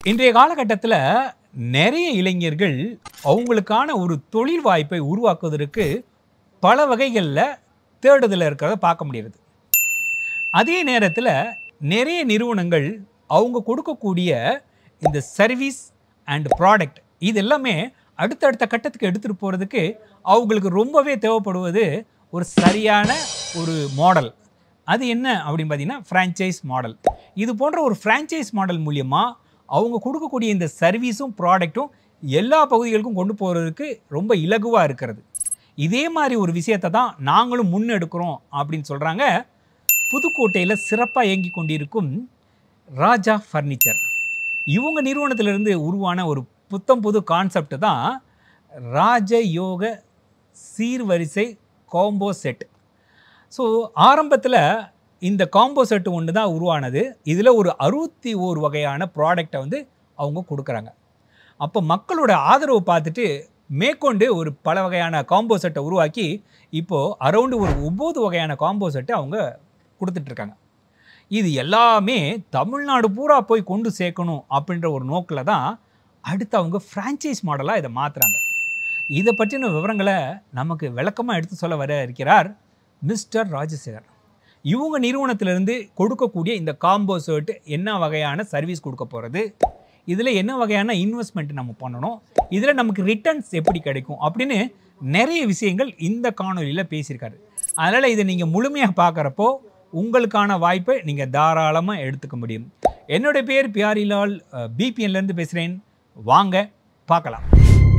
இன்றைய காலகட்டத்தில் நிறைய இளைஞர்கள் அவங்களுக்கான ஒரு தொழில் வாய்ப்பை உருவாக்குவதற்கு பல வகைகளில் தேடுதலில் இருக்கிறத பார்க்க முடியுது. அதே நேரத்தில் நிறைய நிறுவனங்கள் அவங்க கொடுக்கக்கூடிய இந்த சர்வீஸ் அண்ட் ப்ராடக்ட் இது எல்லாமே அடுத்தடுத்த கட்டத்துக்கு எடுத்துகிட்டு போகிறதுக்கு அவங்களுக்கு ரொம்பவே தேவைப்படுவது ஒரு சரியான ஒரு மாடல். அது என்ன அப்படின்னு பார்த்தீங்கன்னா ஃப்ரான்ச்சைஸ் மாடல். இது போன்ற ஒரு ஃப்ரான்ச்சைஸ் மாடல் மூலியமாக அவங்க கொடுக்கக்கூடிய இந்த சர்வீஸும் ப்ராடக்ட்டும் எல்லா பகுதிகளுக்கும் கொண்டு போகிறதுக்கு ரொம்ப இலகுவாக இருக்கிறது. இதே மாதிரி ஒரு விஷயத்தை தான் நாங்களும் முன்னெடுக்கிறோம் அப்படின்னு சொல்கிறாங்க புதுக்கோட்டையில் சிறப்பாக இயங்கி கொண்டிருக்கும் ராஜா ஃபர்னிச்சர். இவங்க நிறுவனத்திலிருந்து உருவான ஒரு புது கான்செப்ட் தான் ராஜயோக சீர்வரிசை காம்போ செட். ஸோ ஆரம்பத்தில் இந்த காம்போ செட்டு ஒன்று தான் உருவானது. இதில் ஒரு 61 வகையான ப்ராடக்டை வந்து அவங்க கொடுக்குறாங்க. அப்போ மக்களோட ஆதரவு பார்த்துட்டு மேற்கொண்டு ஒரு பல வகையான காம்போ செட்டை உருவாக்கி இப்போது அரௌண்டு ஒரு 9 வகையான காம்போ செட்டை அவங்க கொடுத்துட்ருக்காங்க. இது எல்லாமே தமிழ்நாடு பூரா போய் கொண்டு சேர்க்கணும் அப்படின்ற ஒரு நோக்கில் தான் அடுத்து அவங்க ஃப்ரான்ச்சைஸ் மாடலாக இதை மாற்றுறாங்க. இதை பற்றின விவரங்களை நமக்கு விளக்கமாக எடுத்து சொல்ல வர இருக்கிறார் மிஸ்டர் ராஜசேகர். இவங்க நிறுவனத்திலிருந்து கொடுக்கக்கூடிய இந்த காம்போ செட் என்ன வகையான சர்வீஸ் கொடுக்க போகிறது, இதில் என்ன வகையான இன்வெஸ்ட்மெண்ட் நம்ம பண்ணணும், இதில் நமக்கு ரிட்டர்ன்ஸ் எப்படி கிடைக்கும் அப்படின்னு நிறைய விஷயங்கள் இந்த காணொலியில் பேசியிருக்காரு. அதனால் இதை நீங்கள் முழுமையாக பார்க்குறப்போ உங்களுக்கான வாய்ப்பை நீங்கள் தாராளமாக எடுத்துக்க முடியும். என்னுடைய பேர் பியாரிலால், பிபிஎன்லேருந்து பேசுகிறேன். வாங்க பார்க்கலாம்.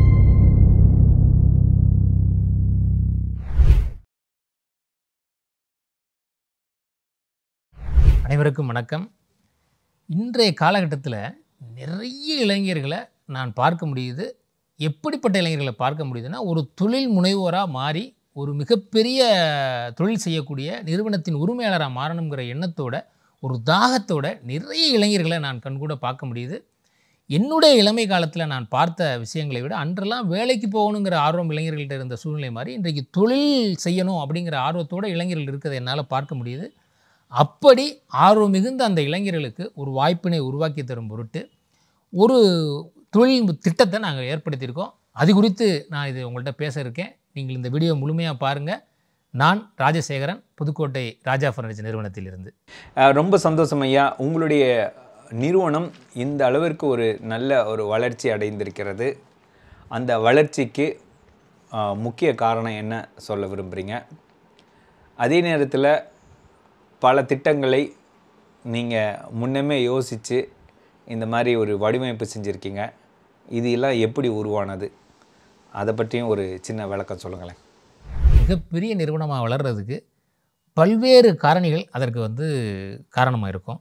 அனைவருக்கும் வணக்கம். இன்றைய காலகட்டத்தில் நிறைய இளைஞர்களை நான் பார்க்க முடியுது. எப்படிப்பட்ட இளைஞர்களை பார்க்க முடியுதுன்னா, ஒரு தொழில் முனைவோராக மாறி ஒரு மிகப்பெரிய தொழில் செய்யக்கூடிய நிறுவனத்தின் உரிமையாளராக மாறணுங்கிற எண்ணத்தோட, ஒரு தாகத்தோட நிறைய இளைஞர்களை நான் கண்கூட பார்க்க முடியுது. என்னுடைய இளமை காலத்தில் நான் பார்த்த விஷயங்களை விட அன்றெல்லாம் வேலைக்கு போகணுங்கிற ஆர்வம் இளைஞர்கள்ட்ட இருந்த சூழ்நிலை மாதிரி இன்றைக்கு தொழில் செய்யணும் அப்படிங்கிற ஆர்வத்தோடு இளைஞர்கள் இருக்கிறத என்னால் பார்க்க முடியுது. அப்படி ஆர்வம் மிகுந்த அந்த இளைஞர்களுக்கு ஒரு வாய்ப்பினை உருவாக்கி தரும் பொருட்டு ஒரு தொழில் திட்டத்தை நாங்கள் ஏற்படுத்தியிருக்கோம். அது குறித்து நான் இது உங்கள்கிட்ட பேச இருக்கேன். நீங்கள் இந்த வீடியோ முழுமையாக பாருங்கள். நான் ராஜசேகரன், புதுக்கோட்டை ராஜா ஃபர்னிச்சர் நிறுவனத்திலிருந்து. ரொம்ப சந்தோஷம் ஐயா. உங்களுடைய நிறுவனம் இந்த அளவிற்கு ஒரு நல்ல ஒரு வளர்ச்சி அடைந்திருக்கிறது. அந்த வளர்ச்சிக்கு முக்கிய காரணம் என்ன சொல்ல விரும்புகிறீங்க? அதே நேரத்தில் பல திட்டங்களை நீங்கள் முன்னமே யோசித்து இந்த மாதிரி ஒரு வடிவமைப்பு செஞ்சுருக்கீங்க. இது எல்லாம் எப்படி உருவானது, அதை பற்றியும் ஒரு சின்ன விளக்கம் சொல்லுங்களேன். மிகப்பெரிய நிறுவனமாக வளர்கிறதுக்கு பல்வேறு காரணிகள் அதற்கு காரணமாக இருக்கும்.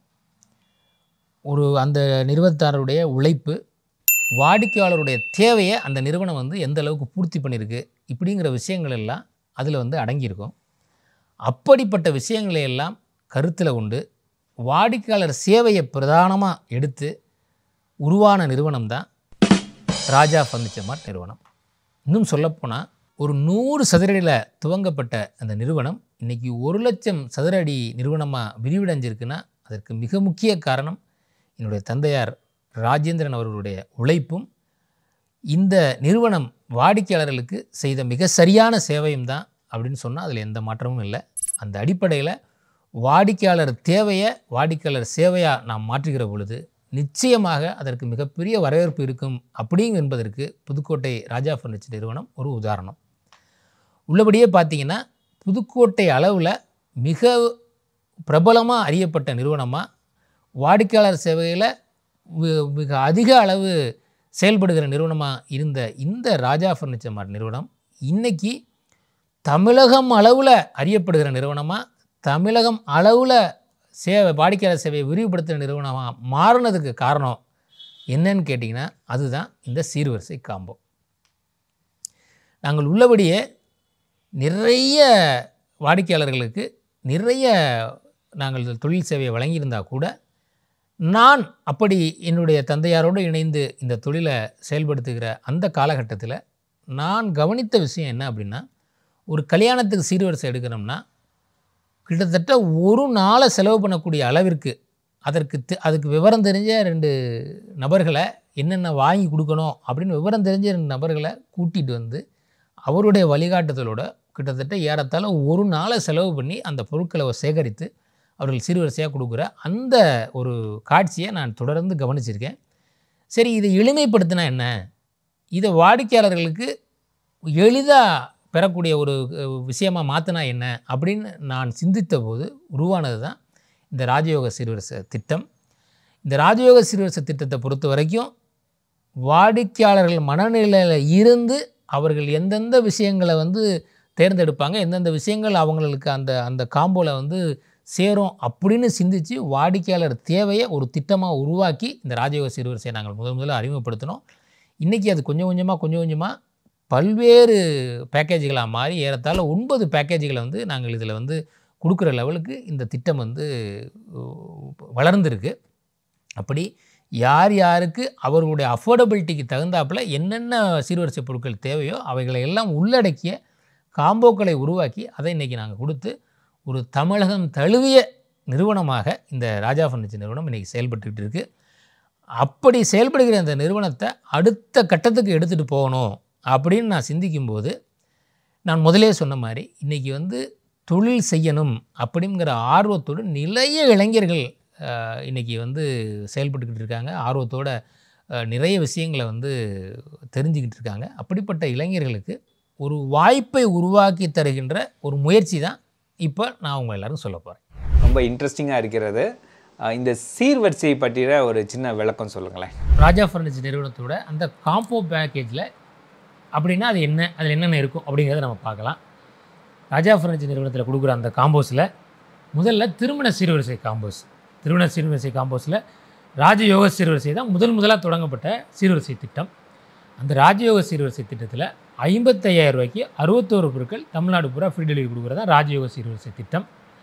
அந்த நிறுவனத்தாருடைய உழைப்பு, வாடிக்கையாளருடைய தேவையை அந்த நிறுவனம் எந்த அளவுக்கு பூர்த்தி பண்ணியிருக்கு இப்படிங்கிற விஷயங்கள் எல்லாம் அதில் அடங்கியிருக்கும். அப்படிப்பட்ட விஷயங்களை எல்லாம் கருத்தில் கொண்டு வாடிக்கையாளர் சேவையை பிரதானமாக எடுத்து உருவான நிறுவனம் தான் ராஜா ஃபர்னிச்சர் மார்ட் நிறுவனம். இன்னும் சொல்லப்போனால் ஒரு 100 சதுரடியில் துவங்கப்பட்ட அந்த நிறுவனம் இன்றைக்கி 1,00,000 சதுர அடி நிறுவனமாக விரிவடைஞ்சிருக்குன்னா அதற்கு மிக முக்கிய காரணம் என்னுடைய தந்தையார் ராஜேந்திரன் அவர்களுடைய உழைப்பும் இந்த நிறுவனம் வாடிக்கையாளர்களுக்கு செய்த மிக சரியான சேவையும் தான் அப்படின்னு சொன்னால் அதில் எந்த மாற்றமும் இல்லை. அந்த அடிப்படையில் வாடிக்கையாளர் தேவையை வாடிக்கையாளர் சேவையாக நாம் மாற்றுகிற பொழுது நிச்சயமாக அதற்கு மிகப்பெரிய வரவேற்பு இருக்கும் அப்படிங்க என்பதற்கு புதுக்கோட்டை ராஜா ஃபர்னிச்சர் நிறுவனம் ஒரு உதாரணம். உள்ளபடியே பார்த்திங்கன்னா புதுக்கோட்டை அளவில் மிக பிரபலமாக அறியப்பட்ட நிறுவனமாக வாடிக்கையாளர் சேவையில் மிக அதிக அளவு செயல்படுகிற நிறுவனமாக இருந்த இந்த ராஜா ஃபர்னிச்சர் மார்ட் நிறுவனம் இன்றைக்கி தமிழகம் அளவில் அறியப்படுகிற நிறுவனமாக, தமிழகம் அளவில் வாடிக்கையாளர் சேவையை விரிவுபடுத்துகிற நிறுவனமாக மாறினதுக்கு காரணம் என்னன்னு கேட்டிங்கன்னா அதுதான் இந்த சீர்வரிசை காம்போ. நாங்கள் உள்ளபடியே நிறைய வாடிக்கையாளர்களுக்கு நிறைய நாங்கள் தொழில் சேவையை வழங்கியிருந்தால் கூட நான் அப்படி என்னுடைய தந்தையாரோடு இணைந்து இந்த தொழிலை செயல்படுத்துகிற அந்த காலகட்டத்தில் நான் கவனித்த விஷயம் என்ன அப்படின்னா, ஒரு கல்யாணத்துக்கு சீர்வரிசை எடுக்கணும்னா கிட்டத்தட்ட ஒரு நாளை செலவு பண்ணக்கூடிய அளவிற்கு அதுக்கு விவரம் தெரிஞ்ச 2 நபர்களை என்னென்ன வாங்கி கொடுக்கணும் அப்படின்னு விவரம் தெரிஞ்ச 2 நபர்களை கூட்டிகிட்டு வந்து அவருடைய வழிகாட்டுதலோட கிட்டத்தட்ட ஏறத்தாழ ஒரு நாளை செலவு பண்ணி அந்த பொருட்களை சேகரித்து அவர்கள் சீர்வரிசையாக கொடுக்குற அந்த ஒரு காட்சியை நான் தொடர்ந்து கவனிச்சிருக்கேன். சரி, இதை எளிமைப்படுத்தினா என்ன, இதை வாடிக்கையாளர்களுக்கு எளிதாக பெறக்கூடிய ஒரு விஷயமாக மாற்றினா என்ன அப்படின்னு நான் சிந்தித்த போது உருவானது தான் இந்த ராஜயோக சீர்வரிசை திட்டம். இந்த ராஜயோக சீர்வரிசை திட்டத்தை பொறுத்த வரைக்கும் வாடிக்கையாளர்கள் மனநிலையில் இருந்து அவர்கள் எந்தெந்த விஷயங்களை வந்து தேர்ந்தெடுப்பாங்க, எந்தெந்த விஷயங்கள் அவங்களுக்கு அந்த காம்போவில் சேரும் அப்படின்னு சிந்தித்து வாடிக்கையாளர் தேவையை ஒரு திட்டமாக உருவாக்கி இந்த ராஜயோக சீர்வரிசையை நாங்கள் முதல்ல அறிமுகப்படுத்தினோம். இன்றைக்கி அது கொஞ்சம் கொஞ்சமாக பல்வேறு பேக்கேஜுகளாக மாறி ஏறத்தாழ 9 பேக்கேஜுகளை நாங்கள் இதில் கொடுக்குற லெவலுக்கு இந்த திட்டம் வளர்ந்துருக்கு. அப்படி யார் யாருக்கு அவர்களுடைய அஃபோர்டபிலிட்டிக்கு தகுந்தாப்பில் என்னென்ன சீர்வரிசை பொருட்கள் தேவையோ அவைகளை எல்லாம் உள்ளடக்கிய காம்போக்களை உருவாக்கி அதை இன்றைக்கி நாங்கள் கொடுத்து ஒரு தமிழகம் தழுவிய நிறுவனமாக இந்த ராஜா ஃபர்னிச்சர் நிறுவனம் இன்றைக்கி செயல்பட்டுக்கிட்டு இருக்குது. அப்படி செயல்படுகிற இந்த நிறுவனத்தை அடுத்த கட்டத்துக்கு எடுத்துகிட்டு போகணும் அப்படின்னு நான் சிந்திக்கும்போது நான் முதலே சொன்ன மாதிரி இன்றைக்கி தொழில் செய்யணும் அப்படிங்கிற ஆர்வத்தோடு நிறைய இளைஞர்கள் இன்றைக்கி செயல்பட்டுக்கிட்டு இருக்காங்க. ஆர்வத்தோட நிறைய விஷயங்களை தெரிஞ்சுக்கிட்டு இருக்காங்க. அப்படிப்பட்ட இளைஞர்களுக்கு ஒரு வாய்ப்பை உருவாக்கி தருகின்ற ஒரு முயற்சி தான் இப்போ நான் உங்கள் எல்லாரும் சொல்ல போகிறேன். ரொம்ப இன்ட்ரெஸ்டிங்காக இருக்கிறது. இந்த சீர்வரிசையை பற்றிய ஒரு சின்ன விளக்கம் சொல்லுங்களேன். ராஜா ஃபர்னிச்சர் நிறுவனத்தோட அந்த காம்போ பேக்கேஜில் அப்படின்னா அது என்ன, அதில் என்னென்ன இருக்கும் அப்படிங்கிறத நம்ம பார்க்கலாம். ராஜா ஃபர்னிச்சர் நிறுவனத்தில் கொடுக்குற அந்த காம்போஸில் முதல்ல திருமண சீர்வரிசை காம்போஸ். திருமண சீர்வரிசை காம்போஸில் ராஜயோக சீர்வரிசை தான் முதலாக தொடங்கப்பட்ட சீர்வரிசை திட்டம். அந்த ராஜயோக சீர்வரிசை திட்டத்தில் 55,000 ரூபாய்க்கு 61 பொருட்கள் தமிழ்நாடு பூரா ஃப்ரீ டெலிவரி கொடுக்குறது தான் ராஜயோக சீர்வரிசை திட்டம்.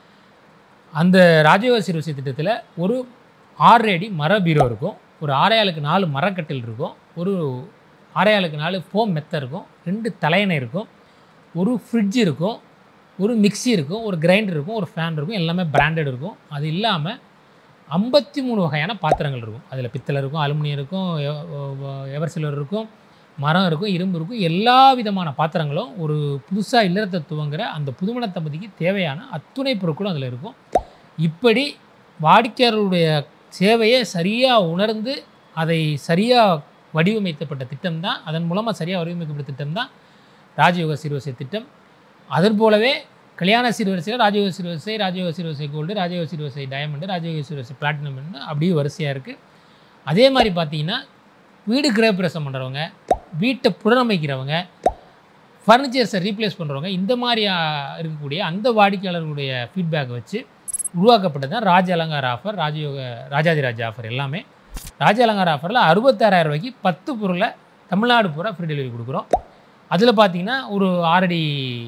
அந்த ராஜயோக சீர்வரிசை திட்டத்தில் ஒரு 6 அடி மர பீரோ இருக்கும், ஒரு 6x4 மரக்கட்டில் இருக்கும், ஒரு 6x4 ஃபோம் மெத்தை இருக்கும், 2 தலையணை இருக்கும், ஒரு ஃப்ரிட்ஜ் இருக்கும், ஒரு மிக்சி இருக்கும், ஒரு கிரைண்டர் இருக்கும், ஒரு ஃபேன் இருக்கும், எல்லாமே பிராண்டட் இருக்கும். அது இல்லாமல் 53 வகையான பாத்திரங்கள் இருக்கும். அதில் பித்தளை இருக்கும், அலுமினியம் இருக்கும், எவர் சில்வர் இருக்கும், மரம் இருக்கும், இரும்பு இருக்கும். எல்லா விதமான பாத்திரங்களும் ஒரு புதுசாக இல்லறத்தை துவங்குற அந்த புதுமண தம்பதிக்கு தேவையான அத்துணை பொருட்களும் அதில் இருக்கும். இப்படி வாடிக்கையாளருடைய சேவையை சரியாக உணர்ந்து அதை சரியாக வடிவமைக்கப்பட்ட திட்டம் தான், அதன் மூலமாக சரியாக வடிவமைக்கப்பட்ட திட்டம் தான் ராஜயோக சீர்வரிசை திட்டம். அதன் போலவே கல்யாண சீர்வரிசையில் ராஜயோக சீர்வரிசை, ராஜயோக சீர்வரிசை கோல்டு, ராஜயோக சீர்வரிசை டைமண்டு, ராஜயோக சீர்வரிசை பிளாட்டினம்னு அப்படியே வரிசையாக இருக்குது. அதே மாதிரி பார்த்தீங்கன்னா வீடு கிரகப்பிரவேசம் பண்ணுறவங்க, வீட்டை புனரமைக்கிறவங்க, ஃபர்னிச்சர்ஸை ரீப்ளேஸ் பண்ணுறவங்க, இந்த மாதிரி இருக்கக்கூடிய அந்த வாடிக்கையாளர்களுடைய ஃபீட்பேக்கை வச்சு உருவாக்கப்பட்டது தான் ராஜ அலங்கார ஆஃபர், ராஜாதிராஜ ஆஃபர். எல்லாமே ராஜ அலங்கார ஆஃபரில் 66,000 ரூபாய்க்கு 10 பொருளை தமிழ்நாடு பூரா ஃப்ரீ டெலிவரி கொடுக்குறோம். அதில் பார்த்தீங்கன்னா ஒரு 6 அடி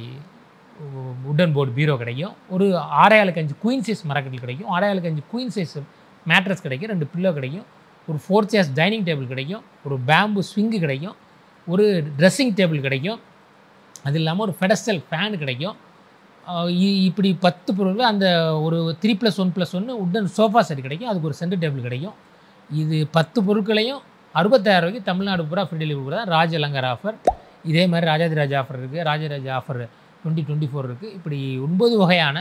உட்டன் போர்டு பீரோ கிடைக்கும், ஒரு 6x5 குயின் சைஸ் மரக்கட்டில் கிடைக்கும், 6x5 குயின் சைஸ் மேட்ரஸ் கிடைக்கும், 2 பில்லோ கிடைக்கும், ஒரு 4 சேர்ஸ் டைனிங் டேபிள் கிடைக்கும், ஒரு பேம்பு ஸ்விங்கு கிடைக்கும், ஒரு ட்ரெஸ்ஸிங் டேபிள் கிடைக்கும், அது இல்லாமல் ஒரு ஃபெடஸ்டல் ஃபேன் கிடைக்கும். இப்படி 10 பொருள் அந்த ஒரு 3+1+1 உட்டன் சோஃபா செட் கிடைக்கும், அதுக்கு ஒரு சென்டர் டேபிள் கிடைக்கும். இது 10 பொருட்களையும் 66,000 ரூபாய்க்கு தமிழ்நாடு பூரா ஃப்ரீ டெலிவரி கொடுக்குறதா ராஜ அலங்கார ஆஃபர். இதே மாதிரி ராஜாதிராஜ ஆஃபர் இருக்குது, ராஜராஜ ஆஃபர் 2024 இருக்குது. இப்படி 9 வகையான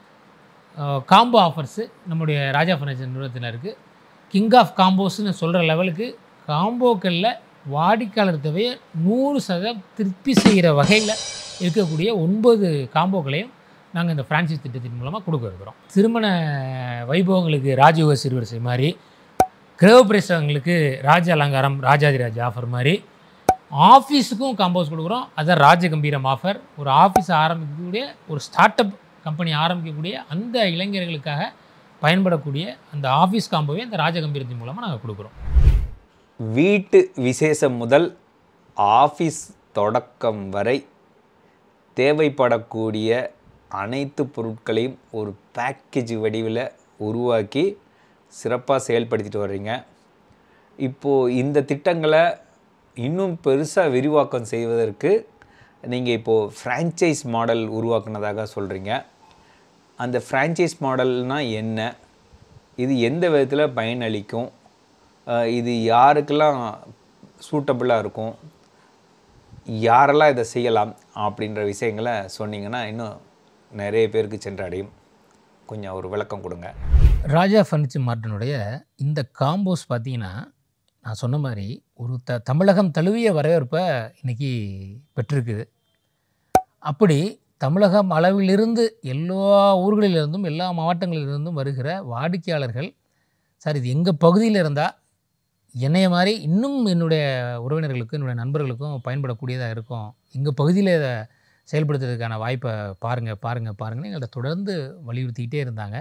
காம்போ ஆஃபர்ஸு நம்முடைய ராஜா ஃபர்னிச்சர் நிறுவனத்தில் இருக்குது. கிங் ஆஃப் காம்போஸ்ன்னு சொல்கிற லெவலுக்கு காம்போக்களில் வாடிக்கையாளர் தேவையை 100% திருப்தி செய்கிற வகையில் இருக்கக்கூடிய 9 காம்போக்களையும் நாங்கள் இந்த ஃப்ரான்ச்சைஸ் திட்டத்தின் மூலமாக கொடுக்க இருக்கிறோம். திருமண வைபவங்களுக்கு ராஜயோக சீர்வரிசை மாதிரி, கிரகப்பிரவேசங்களுக்கு ராஜ அலங்காரம் ராஜாதிராஜ ஆஃபர் மாதிரி, ஆஃபீஸுக்கும் காம்போஸ் கொடுக்குறோம். அதுதான் ராஜகம்பீரம் ஆஃபர். ஒரு ஆஃபீஸ் ஆரம்பிக்கக்கூடிய, ஒரு ஸ்டார்ட் அப் கம்பெனி ஆரம்பிக்கக்கூடிய அந்த இளைஞர்களுக்காக பயன்படக்கூடிய அந்த ஆஃபீஸ் காம்போவே இந்த ராஜகம்பீரத்தின் மூலமாக நாங்கள் கொடுக்குறோம். வீட்டு விசேஷம் முதல் ஆஃபீஸ் தொடக்கம் வரை தேவைப்படக்கூடிய அனைத்து பொருட்களையும் ஒரு பேக்கேஜ் வடிவில் உருவாக்கி சிறப்பாக செயல்படுத்திட்டு வர்றீங்க. இப்போது இந்த திட்டங்களை இன்னும் பெருசாக விரிவாக்கம் செய்வதற்கு நீங்கள் இப்போது ஃப்ரான்ச்சைஸ் மாடல் உருவாக்குனதாக சொல்கிறீங்க. அந்த ஃப்ரான்ச்சைஸ் மாடல்னால் என்ன, இது எந்த விதத்தில் பயனளிக்கும், இது யாருக்கெல்லாம் சூட்டபுளாக இருக்கும், யாரெல்லாம் இதை செய்யலாம் அப்படின்ற விஷயங்களை சொன்னீங்கன்னா இன்னும் நிறைய பேருக்கு சென்றடையும். கொஞ்சம் ஒரு விளக்கம் கொடுங்க. ராஜா ஃபர்னிச்சர் மார்ட்டினுடைய இந்த காம்போஸ் பார்த்தீங்கன்னா, நான் சொன்ன மாதிரி ஒரு தமிழகம் தழுவிய வரவேற்பை இன்றைக்கி பெற்றிருக்குது. அப்படி தமிழகம் அளவிலிருந்து எல்லா ஊர்களிலிருந்தும் எல்லா மாவட்டங்களிலிருந்தும் வருகிற வாடிக்கையாளர்கள், சார் இது எங்கள் பகுதியில் இருந்தால் என்னைய மாதிரி இன்னும் என்னுடைய உறவினர்களுக்கும் என்னுடைய நண்பர்களுக்கும் பயன்படக்கூடியதாக இருக்கும், எங்கள் பகுதியில் இதை செயல்படுத்துறதுக்கான வாய்ப்பை பாருங்கன்னு எங்கள்கிட்ட தொடர்ந்து வலியுறுத்திக்கிட்டே இருந்தாங்க.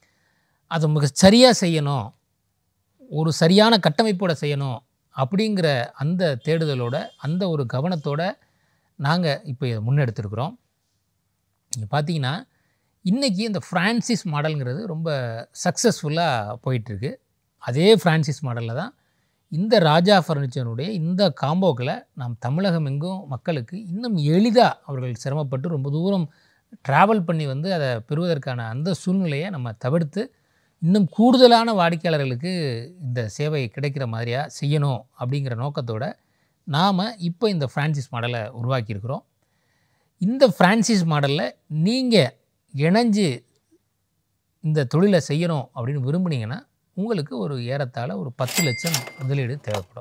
அதை மிக சரியாக செய்யணும், ஒரு சரியான கட்டமைப்போடு செய்யணும் அப்படிங்கிற அந்த தேடுதலோட, அந்த ஒரு கவனத்தோடு நாங்கள் இப்போ இதை முன்னெடுத்துருக்குறோம். நீங்கள் பார்த்தீங்கன்னா இன்றைக்கி இந்த ஃப்ரான்சிஸ் மாடலுங்கிறது ரொம்ப சக்ஸஸ்ஃபுல்லாக போயிட்டுருக்கு. அதே ஃப்ரான்சிஸ் மாடலில் தான் இந்த ராஜா ஃபர்னிச்சருடைய இந்த காம்போக்களை நாம் தமிழகம் எங்கும் மக்களுக்கு இன்னும் எளிதாக, அவர்கள் சிரமப்பட்டு ரொம்ப தூரம் ட்ராவல் பண்ணி வந்து அதை பெறுவதற்கான அந்த சூழ்நிலையை நம்ம தவிர்த்து இன்னும் கூடுதலான வாடிக்கையாளர்களுக்கு இந்த சேவை கிடைக்கிற மாதிரியாக செய்யணும் அப்படிங்கிற நோக்கத்தோடு நாம் இப்போ இந்த ஃப்ரான்சிஸ் மாடலை உருவாக்கியிருக்கிறோம். இந்த ஃப்ரான்சிஸ் மாடலில் நீங்கள் இணைஞ்சு இந்த தொழிலை செய்யணும் அப்படின்னு விரும்புனீங்கன்னா உங்களுக்கு ஒரு ஏறத்தாழ ஒரு 10 லட்சம் முதலீடு தேவைப்படும்.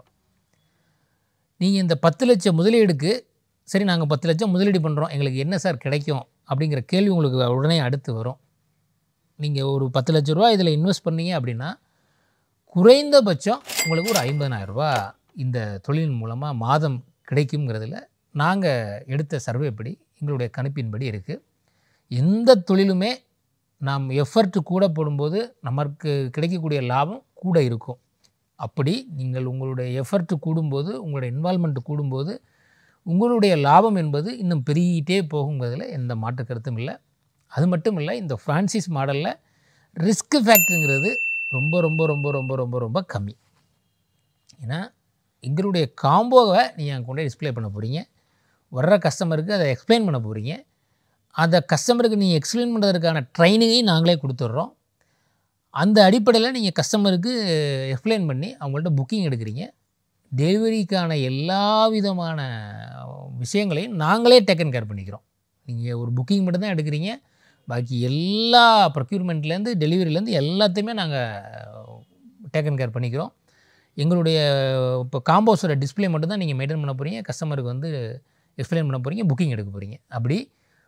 நீங்கள் இந்த 10 லட்சம் முதலீடுக்கு சரி நாங்கள் 10 லட்சம் முதலீடு பண்ணுறோம், எங்களுக்கு என்ன சார் கிடைக்கும் அப்படிங்கிற கேள்வி உங்களுக்கு உடனே அடுத்து வரும். நீங்கள் ஒரு 10 லட்ச ரூபா இதில் இன்வெஸ்ட் பண்ணீங்க அப்படின்னா குறைந்தபட்சம் உங்களுக்கு ஒரு 50,000 ரூபா இந்த தொழிலின் மூலமாக மாதம் கிடைக்குங்கிறதுல நாங்கள் எடுத்த சர்வே படி, எங்களுடைய கணிப்பின்படி இருக்குது. எந்த தொழிலுமே நாம் எஃபர்ட் கூட போடும்போது நமக்கு கிடைக்கக்கூடிய லாபம் கூட இருக்கும். அப்படி நீங்கள் உங்களுடைய எஃபர்ட் கூடும்போது, உங்களுடைய இன்வால்மெண்ட் கூடும்போது உங்களுடைய லாபம் என்பது இன்னும் பெருகிட்டே போகுங்கிறதுல எந்த மாற்று கருத்தும் இல்லை. அது மட்டும் இல்லை, இந்த ஃப்ரான்சிஸ் மாடலில் ரிஸ்க் ஃபேக்டருங்கிறது ரொம்ப ரொம்ப ரொம்ப ரொம்ப ரொம்ப ரொம்ப கம்மி. ஏன்னா எங்களுடைய காம்போவை நீங்கள் கொண்டு போய் டிஸ்பிளே பண்ண போகிறீங்க, வர்ற கஸ்டமருக்கு அதை எக்ஸ்பிளைன் பண்ண போகிறீங்க. அதை கஸ்டமருக்கு நீங்கள் எக்ஸ்பிளைன் பண்ணுறதுக்கான ட்ரைனிங்கையும் நாங்களே கொடுத்துட்றோம். அந்த அடிப்படையில் நீங்கள் கஸ்டமருக்கு எக்ஸ்பிளைன் பண்ணி அவங்கள்ட்ட புக்கிங் எடுக்கிறீங்க. டெலிவரிக்கான எல்லா விதமான விஷயங்களையும் நாங்களே டேக்கன் கேர் பண்ணிக்கிறோம். நீங்கள் ஒரு புக்கிங் மட்டும் தான் எடுக்கிறீங்க, பாக்கி எல்லா ப்ரொக்யூர்மெண்ட்லேருந்து டெலிவரியிலேருந்து எல்லாத்தையுமே நாங்கள் டேக்கன் கேர் பண்ணிக்கிறோம். எங்களுடைய இப்போ காம்போஸோட டிஸ்பிளே மட்டும் தான் நீங்கள் மெயின்டைன் பண்ண போகிறீங்க, கஸ்டமருக்கு வந்து எக்ஸ்பிளைன் பண்ண போகிறீங்க, புக்கிங் எடுக்க போகிறீங்க. அப்படி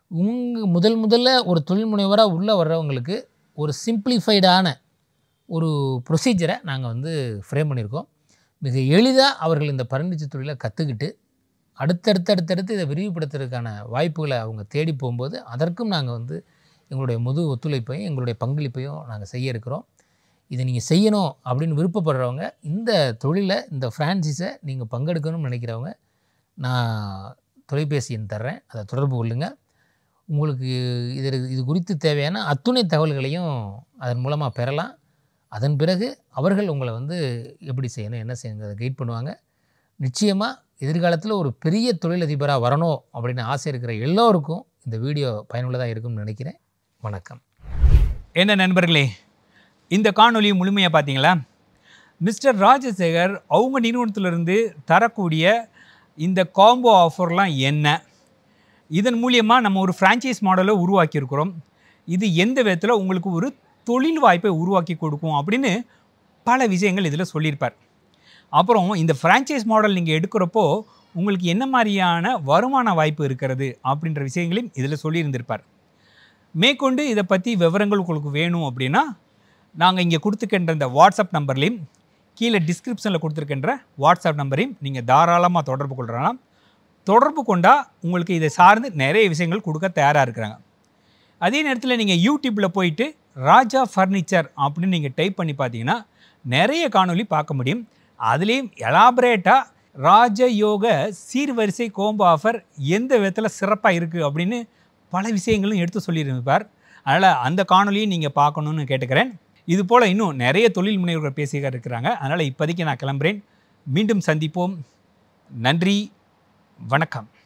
முதல்ல ஒரு தொழில் முனைவராக உள்ளே வர்றவங்களுக்கு ஒரு சிம்பிளிஃபைடான ஒரு ப்ரொசீஜரை நாங்கள் வந்து ஃப்ரேம் பண்ணியிருக்கோம். மிக எளிதாக அவர்கள் இந்த ஃபர்னிச்சர் தொழிலை கற்றுக்கிட்டு அடுத்தடுத்து இதை விரிவுபடுத்துறதுக்கான வாய்ப்புகளை அவங்க தேடி போகும்போது அதற்கும் நாங்கள் வந்து எங்களுடைய முழு ஒத்துழைப்பையும் எங்களுடைய பங்களிப்பையும் நாங்கள் செய்ய இருக்கிறோம். இதை நீங்கள் செய்யணும் அப்படின்னு விருப்பப்படுறவங்க, இந்த தொழிலை இந்த ஃப்ரான்சைஸை நீங்கள் பங்கெடுக்கணும்னு நினைக்கிறவங்க, நான் தொலைபேசி எண் தர்றேன், அதை தொடர்பு கொள்ளுங்கள். உங்களுக்கு இது குறித்து தேவையான அத்துணை தகவல்களையும் அதன் மூலமாக பெறலாம். அதன் பிறகு அவர்கள் உங்களை வந்து எப்படி செய்யணும், என்ன செய்யணுங்கிறத கைட் பண்ணுவாங்க. நிச்சயமாக எதிர்காலத்தில் ஒரு பெரிய தொழிலதிபராக வரணும் அப்படின்னு ஆசை இருக்கிற எல்லோருக்கும் இந்த வீடியோ பயனுள்ளதாக இருக்கும்னு நினைக்கிறேன். வணக்கம். என்ன நண்பர்களே, இந்த காணொலி முழுமையாக பார்த்தீங்களா? மிஸ்டர் ராஜசேகர் அவங்க நிறுவனத்திலிருந்து தரக்கூடிய இந்த காம்போ ஆஃபர்லாம் என்ன, இதன் மூலியமாக நம்ம ஒரு ஃப்ரான்ச்சைஸ் மாடலை உருவாக்கியிருக்கிறோம், இது எந்த விதத்தில் உங்களுக்கு ஒரு தொழில் வாய்ப்பை உருவாக்கி கொடுக்கும் அப்படின்னு பல விஷயங்கள் இதில் சொல்லியிருப்பார். அப்புறம் இந்த ஃப்ரான்ச்சைஸ் மாடல் நீங்கள் எடுக்கிறப்போ உங்களுக்கு என்ன மாதிரியான வருமான வாய்ப்பு இருக்கிறது அப்படின்ற விஷயங்களையும் இதில் சொல்லியிருந்திருப்பார். மேற்கொண்டு இதை பற்றி விவரங்கள் உங்களுக்கு வேணும் அப்படின்னா நாங்கள் இங்கே கொடுத்துக்கின்ற இந்த வாட்ஸ்அப் நம்பர்லேயும் கீழே டிஸ்கிரிப்ஷனில் கொடுத்துருக்கின்ற வாட்ஸ்அப் நம்பரையும் நீங்கள் தாராளமாக தொடர்பு கொள்ளலாம். தொடர்பு கொண்டால் உங்களுக்கு இதை சார்ந்து நிறைய விஷயங்கள் கொடுக்க தயாராக இருக்கிறாங்க. அதே நேரத்தில் நீங்கள் யூடியூப்பில் போயிட்டு ராஜா ஃபர்னிச்சர் அப்படின்னு நீங்கள் டைப் பண்ணி பார்த்தீங்கன்னா நிறைய காணொலி பார்க்க முடியும். அதுலேயும் எலாபரேட்டாக ராஜயோக சீர்வரிசை கோம்போ ஆஃபர் எந்த விதத்தில் சிறப்பாக இருக்குது அப்படின்னு பல விஷயங்களும் எடுத்து சொல்லியிருப்பார். அதனால் அந்த காணொலியும் நீங்கள் பார்க்கணுன்னு கேட்டுக்கிறேன். இது போல் இன்னும் நிறைய தொழில் முனைவர்கள் பேசிக்க இருக்கிறாங்க. அதனால் இப்போதைக்கு நான் கிளம்புறேன். மீண்டும் சந்திப்போம். நன்றி, வணக்கம்.